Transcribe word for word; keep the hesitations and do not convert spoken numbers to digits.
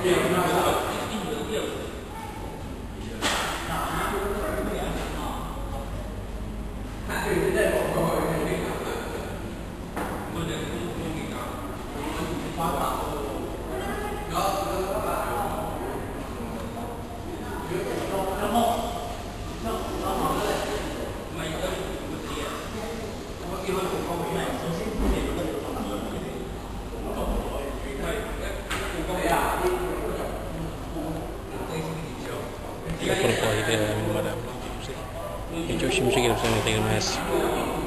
A proposito, madame. Io ci mi chiede se mi tiene messo.